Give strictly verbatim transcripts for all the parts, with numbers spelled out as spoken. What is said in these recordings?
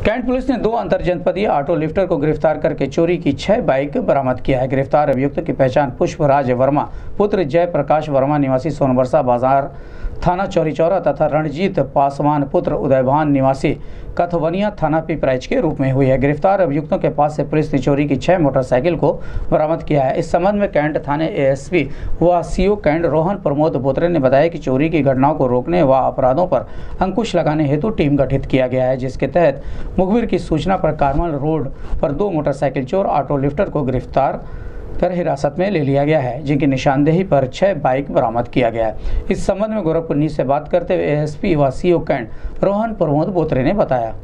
Cantt police ने दो अंतरजनपदीय auto lifter को गिरफ्तार करके चोरी की छह बाइक बरामद किया है। गिरफ्तार अभियुक्त की पहचान पुष्पराज वर्मा पुत्र जय प्रकाश वर्मा निवासी सोनबरसा बाजार थाना चौरीचौरा तथा रणजीत पासवान पुत्र उदयभान निवासी कथवनिया थाना पिपराइच के रूप में हुई है। गिरफ्तार अभियुक्तों के पास से पुलिस ने चोरी की छह मोटरसाइकिल को बरामद किया है। इस संबंध में कैंट थाने एएसपी व सीओ कैंट रोहन प्रमोद बोत्रे ने बताया कि चोरी की घटनाओं को रोकने व अपराधों पर अंकुश लगाने हेतु टीम गठित किया गया है, जिसके तहत मुखबिर की सूचना पर कारमल रोड पर दो मोटरसाइकिल चोर ऑटो लिफ्टर को गिरफ्तार कर हिरासत में ले लिया गया है, जिनकी निशानदेही पर छह बाइक बरामद किया गया है। इस संबंध में गोरखपुर न्यूज से बात करते हुए एएसपी व सीओ कैंट रोहन प्रमोद बोत्रे ने बताया।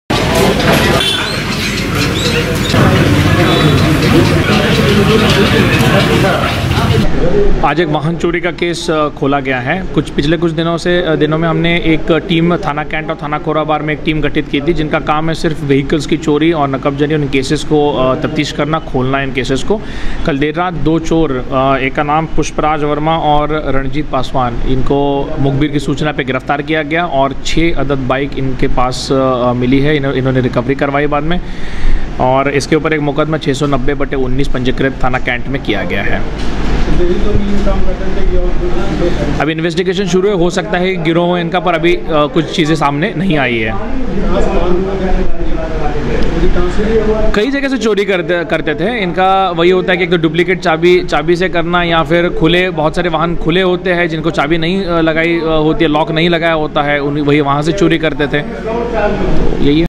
आज एक वाहन चोरी का केस खोला गया है। कुछ पिछले कुछ दिनों से दिनों में हमने एक टीम थाना कैंट और थाना कोराबार में एक टीम गठित की थी, जिनका काम है सिर्फ व्हीकल्स की चोरी और नकबजनी उन केसेस को तफ्तीश करना, खोलना इन केसेस को। कल देर रात दो चोर, एक का नाम पुष्पराज वर्मा और रणजीत पासवान, इनको मुखबिर की सूचना पर गिरफ्तार किया गया और छः अदद बाइक इनके पास मिली है। इन्होंने रिकवरी करवाई बाद में, और इसके ऊपर एक मुकदमा छः सौ नब्बे बटे उन्नीस पंजीकृत थाना कैंट में किया गया है। अभी इन्वेस्टिगेशन शुरू है, हो सकता है गिरोह इनका, पर अभी आ, कुछ चीज़ें सामने नहीं आई है। कई जगह से चोरी करते करते थे। इनका वही होता है कि एक तो डुप्लीकेट चाबी चाबी से करना, या फिर खुले, बहुत सारे वाहन खुले होते हैं जिनको चाबी नहीं लगाई होती है, लॉक नहीं लगाया होता है, उन्हीं वही वहाँ से चोरी करते थे। यही है।